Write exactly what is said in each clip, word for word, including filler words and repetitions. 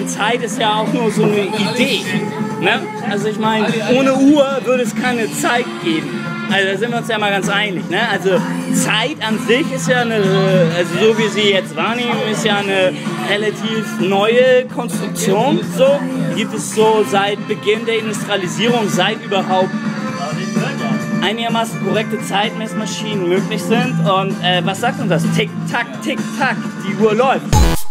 meine, Zeit ist ja auch nur so eine Idee. Ne? Also ich meine, ohne Uhr würde es keine Zeit geben. Also da sind wir uns ja mal ganz einig. Ne? Also Zeit an sich ist ja eine, also so wie Sie jetzt wahrnehmen, ist ja eine relativ neue Konstruktion. So gibt es so seit Beginn der Industrialisierung, seit überhaupt einigermaßen korrekte Zeitmessmaschinen möglich sind. Und äh, was sagt uns das? Tick, tack, tick, tack, die Uhr läuft.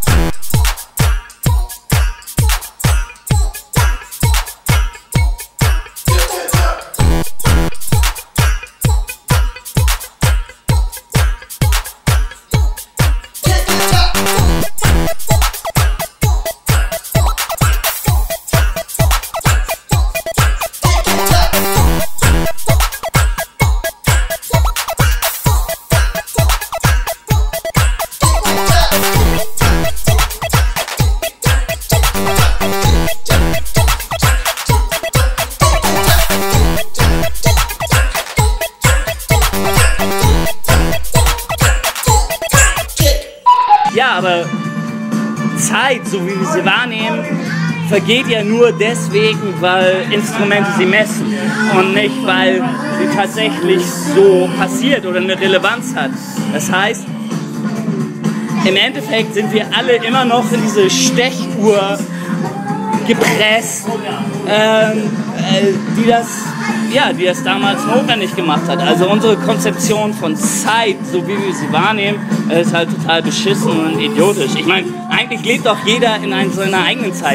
Ja, aber Zeit, so wie wir sie wahrnehmen, vergeht ja nur deswegen, weil Instrumente sie messen und nicht, weil sie tatsächlich so passiert oder eine Relevanz hat. Das heißt, im Endeffekt sind wir alle immer noch in diese Stechuhr gepresst, ähm, äh, die das ja, die das damals notwendig gemacht hat. Also unsere Konzeption von Zeit, so wie wir sie wahrnehmen, ist halt total beschissen und idiotisch. Ich meine, eigentlich lebt doch jeder in einer, seiner eigenen Zeit.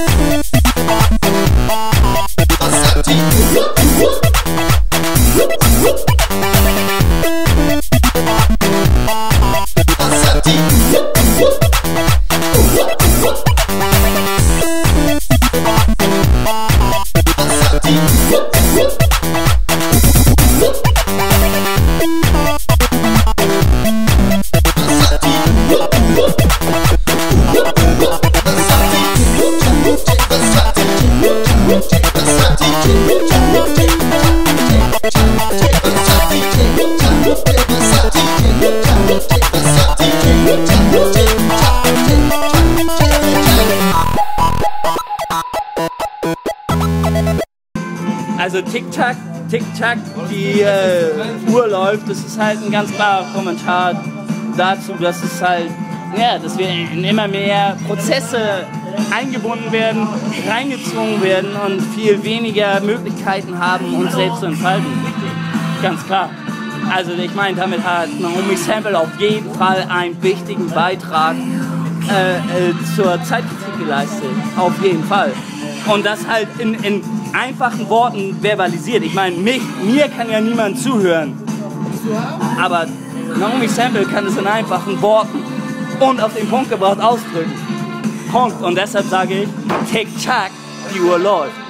Also Tick-Tack, Tick-Tack, die äh, Uhr läuft, das ist halt ein ganz klarer Kommentar dazu, dass es halt, ja, dass wir in immer mehr Prozesse eingebunden werden, reingezwungen werden und viel weniger Möglichkeiten haben, uns selbst zu entfalten. Ganz klar. Also ich meine, damit hat Naomi Sample auf jeden Fall einen wichtigen Beitrag äh, äh, zur Zeitkritik geleistet. Auf jeden Fall. Und das halt in, in einfachen Worten verbalisiert. Ich meine, mich, mir kann ja niemand zuhören. Aber Naomi Sample kann es in einfachen Worten und auf den Punkt gebracht ausdrücken. Punkt. Und deshalb sage ich, Tick-Tack, die Uhr läuft.